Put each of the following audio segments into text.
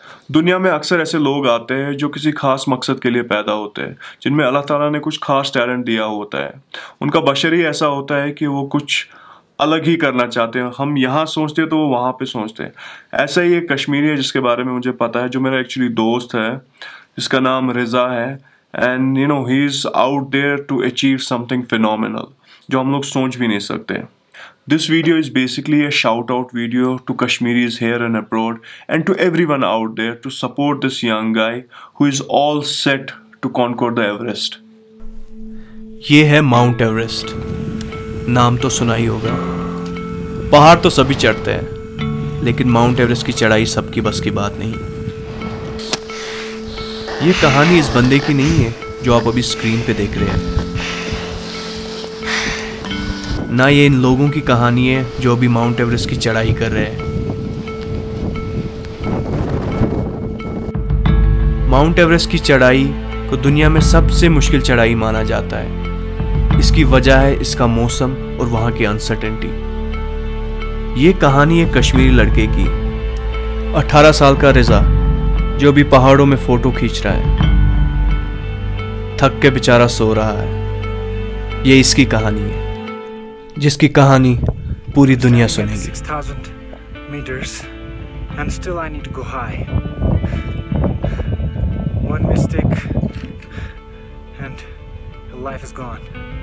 दुनिया में अक्सर ऐसे लोग आते हैं जो किसी खास मकसद के लिए पैदा होते हैं, जिनमें अल्लाह ताला ने कुछ खास टैलेंट दिया होता है। उनका बशर ही ऐसा होता है कि वो कुछ अलग ही करना चाहते हैं। हम यहाँ सोचते हैं तो वो वहाँ पे सोचते हैं। ऐसा ही एक कश्मीरी है जिसके बारे में मुझे पता है, जो मेरा एक्चुअली दोस्त है, जिसका नाम रिज़ा है। And you know he is out there to achieve something phenomenal जो हम लोग सोच भी नहीं सकते। This video is basically a shout out video to Kashmiris here and abroad and to everyone out there to support this young guy who is all set to conquer the Everest. ये है mount Everest. नाम तो सुना ही होगा। पहाड़ तो सभी चढ़ते हैं, लेकिन माउंट एवरेस्ट की चढ़ाई सबकी बस की बात नहीं। ये कहानी इस बंदे की नहीं है जो आप अभी स्क्रीन पे देख रहे हैं, ना ये इन लोगों की कहानी है जो अभी माउंट एवरेस्ट की चढ़ाई कर रहे हैं। माउंट एवरेस्ट की चढ़ाई को दुनिया में सबसे मुश्किल चढ़ाई माना जाता है। इसकी वजह है इसका मौसम और वहाँ की अनसर्टेनिटी। ये कहानी है कश्मीरी लड़के की, 18 साल का रिज़ा, जो अभी पहाड़ों में फोटो खींच रहा है। थक के बेचारा सो रहा है। ये इसकी कहानी है, जिसकी कहानी पूरी दुनिया सुनेगी। 6,000 meters and still I need to go high. One mistake and your life is gone.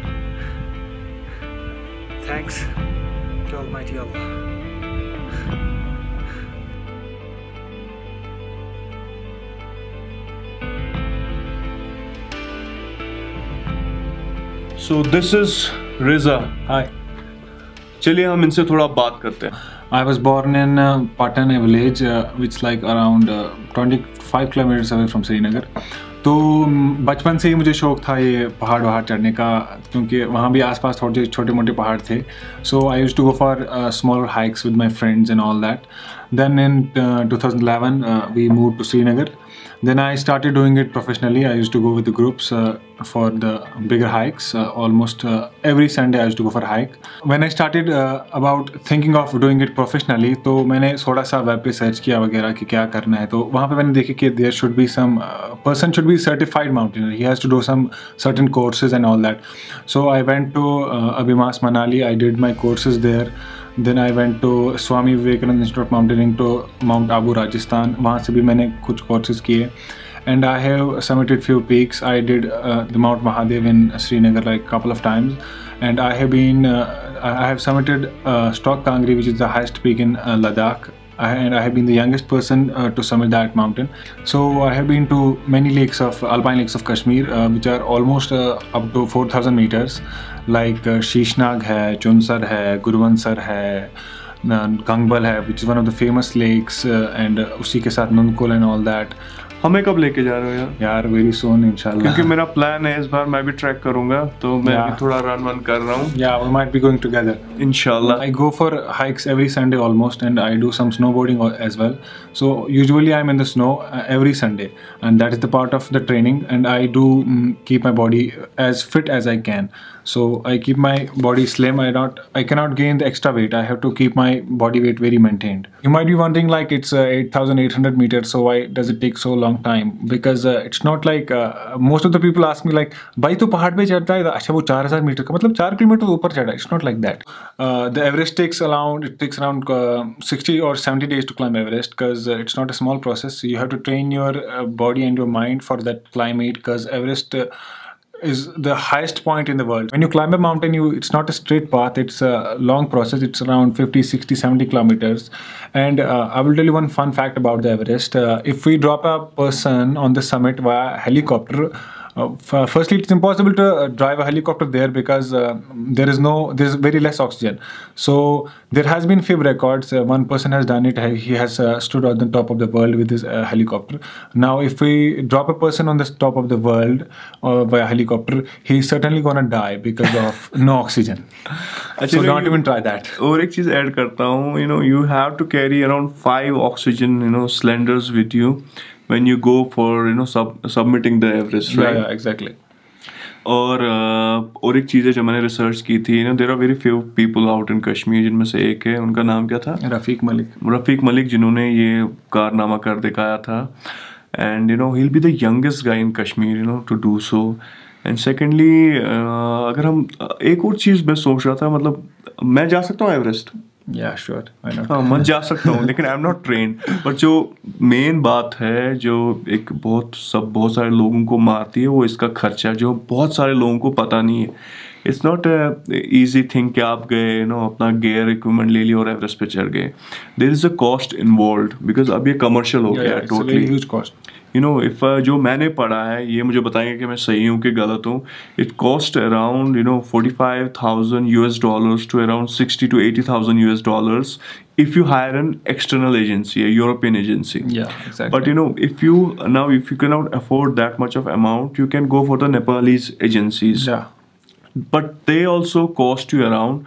Thanks to Almighty Allah. So this is Rizza. Hi. चलिए हम इनसे थोड़ा बात करते हैं। I was born in Patan, a village which like around 25 kilometers away from Srinagar. तो बचपन से ही मुझे शौक था ये पहाड़ वहाड़ चढ़ने का, क्योंकि वहाँ भी आसपास थोड़े छोटे मोटे पहाड़ थे। So I used to go for smaller hikes with my friends and all that. Then in 2011 we moved to Srinagar. Then I started doing it professionally. I used to go with the groups for the bigger hikes. Almost every Sunday I used to go for a hike. When I started about thinking of doing it professionally, तो मैंने थोड़ा सा web पे search किया वगैरह कि क्या करना है। तो वहाँ पे मैंने देखा कि there should be some person should be certified mountaineer. He has to do some certain courses and all that. So I went to Abimas Manali. I did my courses there. Then I went to Swami Vivekananda Institute of Mountaineering to Mount Abu, Rajasthan. वहाँ से भी मैंने कुछ courses किए. And I have summited few peaks. I did the Mount Mahadev in Srinagar like couple of times. And I have been, I have summited Stok Kangri, which is the highest peak in Ladakh. And I have been the youngest person to summit that mountain. So I have been to many lakes of alpine lakes of Kashmir, which are almost up to 4,000 meters. Like Shishnag hai, Chunsar hai, Gurvansar hai, Gangbal hai, which is one of the famous lakes, and उसी के साथ Nunkul and all that. हमें कब लेके जा रहे हो यार? यार वेरी सून इंशाल्लाह, क्योंकि मेरा प्लान है इस बार मैं भी ट्रैक करूंगा, तो मैं भी थोड़ा रन वन कर रहा हूँ। Yeah, we might be going together. इंशाल्लाह। I go for hikes every Sunday almost, and I do some snowboarding as well. So usually I'm in the snow every Sunday, and that is the part of the training. And I do keep my body as fit as I can. So I keep my body slim. I cannot gain the extra weight. I have to keep my body weight very maintained. You might be wondering like it's 8,800 meters, so why does it take so long time? Because it's not like most of the people ask me like, भाई तो पहाड़ पे चढ़ता है, अच्छा वो 4,000 metre का मतलब 4 किलोमीटर ऊपर चढ़ा है. It's not like that. The Everest takes around 60 or 70 days to climb Everest, because it's not a small process. You have to train your body and your mind for that climate, because Everest is the highest point in the world. When you climb a mountain, it's not a straight path, it's a long process. It's around 50, 60, 70 kilometers. And I will tell you one fun fact about the Everest. If we drop a person on the summit via helicopter, firstly it's impossible to drive a helicopter there, because there's very less oxygen. So there has been few records. One person has done it. He has stood on the top of the world with his helicopter. Now if we drop a person on the top of the world via helicopter, he's certainly gonna die because of no oxygen. So don't even try that. और एक चीज़ add करता हूँ, you have to carry around 5 oxygen cylinders with you when you go for submitting the Everest, right? Yeah, exactly. और एक चीज़ है जो मैंने research की थी ना, there are very few people out in Kashmir, जिनमें से एक है, उनका नाम क्या था? रफ़ीक मलिक, जिन्होंने ये कारनामा कर दिखाया था. And you know he will be the youngest guy in Kashmir you know to do so. And secondly अगर हम एक और चीज़ मैं सोच रहा था, मतलब मैं जा सकता हूँ Everest? Yeah, sure. Why not? हाँ, मैं जा सकता हूँ, लेकिन I am not train. But जो मेन बात है जो एक बहुत सारे लोगों को मारती है, वो इसका खर्चा, जो बहुत सारे लोगों को पता नहीं है. इट्स नॉट ईजी थिंग कि आप गए यू नो अपना गेयर इक्विपमेंट ले लिया और एवरेस्ट पे चढ़ गए. There is a cost involve, because अब ये कमर्शियल हो गया है totally. Huge cost. You know if जो मैंने पढ़ा है, ये मुझे बताएंगे कि मैं सही हूँ कि गलत हूँ. It cost around you know $45,000 to around $60,000 to $80,000 if you hire an external agency, a European agency. Yeah, exactly. But you know, if you cannot afford that much of amount, you can go for the Nepalese agencies. Yeah. But they also cost you around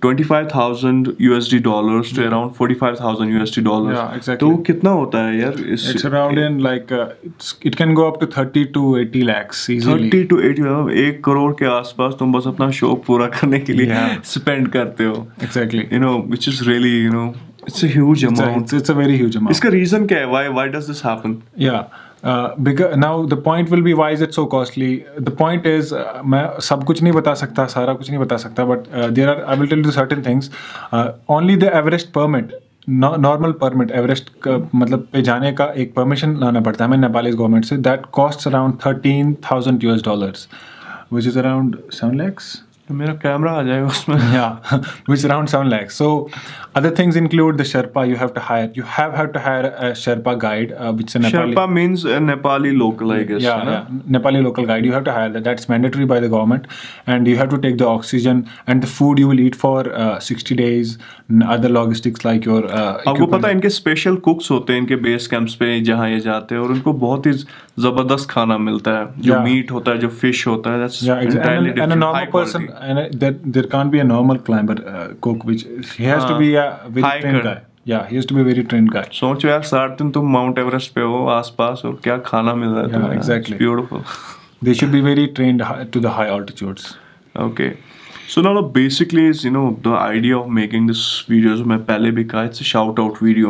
$25,000 to around $45,000. Yeah, exactly. तो कितना होता है यार? It's around in like it can go up to 30 to 80 lakhs easily. 30 to 80, 1 crore के आसपास तुम बस अपना शौक पूरा करने के लिए spend करते हो. Exactly. You know, which is really, you know, it's a huge amount. It's a very huge amount. इसका reason क्या है? Why does this happen? Yeah. Because now the point will be, why is it so costly? The point is मैं सब कुछ नहीं बता सकता, सारा कुछ नहीं बता सकता, but I will tell you certain things. Only the Everest permit, normal permit, Everest का मतलब पे जाने का एक परमिशन लाना पड़ता है हमें नेपाली गवर्नमेंट से. That cost around $13,000, which is around 7 lakhs. मेरा कैमरा आ जाएगा उसमें. Yeah, which is around 7 lakhs. So other things include the Sherpa you have to hire. You have to hire a Sherpa guide, which is a Nepali. Sherpa means a Nepali local, I guess. Yeah, Nepali local guide. You have to hire that. That's mandatory by the government, and you have to take the oxygen and the food you will eat for 60 days. Other logistics like your. आपको पता है इनके special कुक्स होते हैं इनके base camps पे जहाँ ये जाते हैं, और उनको बहुत ही जबरदस्त खाना मिलता है. जो मीट होता है, जो फिश होता है, that's entirely different. And a normal person. And there can't be a normal climber cook, which he has to be a very trained guy. Yeah, he has to be a very trained guy. सोचो यार, 7 दिन तुम mount Everest पे हो आसपास, और क्या खाना मिल रहा है तुम्हें. Exactly. It's beautiful. They should be very trained to the high altitudes. Okay. So now basically is, you know, the idea of making this video, जो मैं पहले भी कहा, it's a shout out video.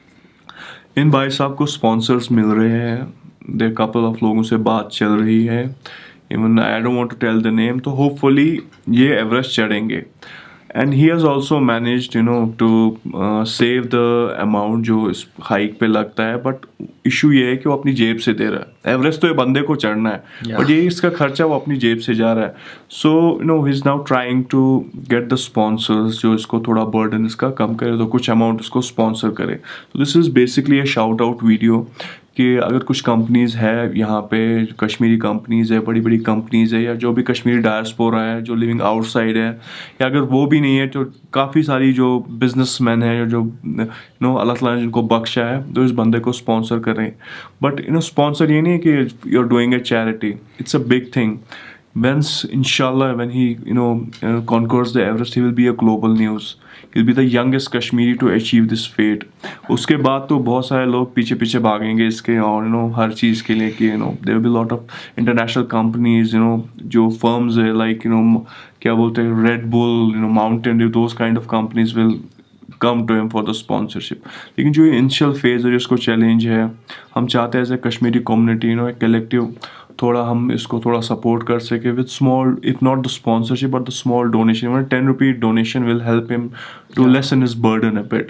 इन भाई साहब को sponsors मिल रहे हैं. There couple of लोगों से बात चल रही है. Even I don't want to tell the name. तो hopefully ये एवरेस्ट चढ़ेंगे. And he has also managed, you know, to save the amount जो इस हाइक पे लगता है. But इशू ये है कि वो अपनी जेब से दे रहा है. एवरेस्ट तो ये बंदे को चढ़ना है, बट ये इसका खर्चा वो अपनी जेब से जा रहा है. So you know he is now trying to get the sponsors जो इसको थोड़ा बर्डन इसका कम करे, तो कुछ अमाउंट इसको स्पॉन्सर करे. तो this is basically a shout out video कि अगर कुछ कंपनीज़ है यहाँ पे, कश्मीरी कंपनीज़ है, बड़ी बड़ी कंपनीज़ है, या जो भी कश्मीरी डायस्पोरा है जो लिविंग आउटसाइड है, या अगर वो भी नहीं है तो काफ़ी सारी जो बिजनेसमैन है जो नो अल्लाह ताला ने जिनको बख्शा है, तो इस बंदे को स्पॉन्सर कर रहे हैं. बट यू नो स्पॉन्सर ये नहीं है कि you are doing a charity. It's a big thing. Once, inshallah, when he conquers the Everest, he will be a global news. He'll be the youngest Kashmiri to achieve this fate. उसके बाद तो बहुत सारे लोग पीछे पीछे भागेंगे इसके, और हर चीज़ के लिए कि there will be a lot of international companies, जो firms है like क्या बोलते हैं, Red Bull, Mountain Dew, those kind of companies will come to him for the sponsorship. लेकिन जो initial phase है, जिसको challenge है, हम चाहते हैं एज ए कश्मीरी कम्युनिटी, एक कलेक्टिव, थोड़ा हम इसको थोड़ा सपोर्ट कर सके with small, if not the sponsorship but the small donation. ₹10 donation will help him to lessen his burden a bit.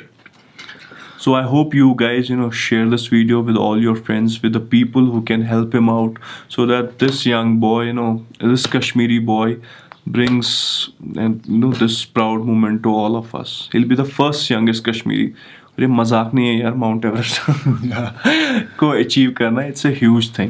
So I hope you guys share this video with all your friends, with the people who can help him out, so that this young boy, this Kashmiri boy brings this proud moment to all of us. He'll be the first youngest Kashmiri. ये मजाक नहीं है यार, Mount Everest को achieve करना, it's a huge thing.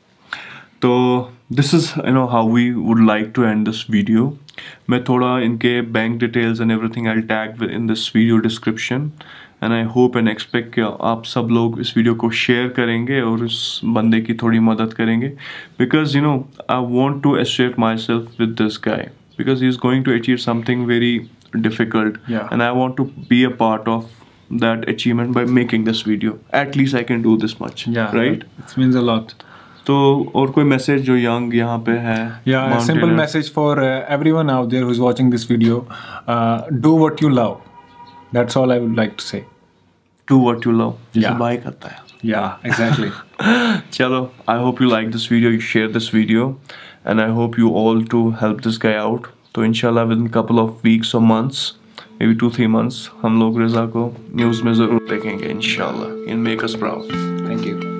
तो this is how we would like to end this video. मैं थोड़ा इनके bank details and everything I tag in this video description, and I hope and expect कि आप सब लोग इस वीडियो को शेयर करेंगे और इस बंदे की थोड़ी मदद करेंगे, because I want to associate myself with this guy, because he is going to achieve something very difficult, and I want to be a part of that achievement by making this video. At least I can do this much. Yeah, right? It means a lot. तो और कोई message जो young यहाँ पे है? Yeah, a simple message for everyone out there who's watching this video. Do what you love. That's all I would like to say. Do what you love. Yeah. Bye करता है. Yeah, exactly. चलो, I hope you like this video, you share this video, and I hope you all to help this guy out. तो इंशाल्लाह within couple of weeks or months, maybe 2-3 months, हम लोग रिज़ा को news में ज़रूर देखेंगे इंशाल्लाह. He'll make us proud. Thank you.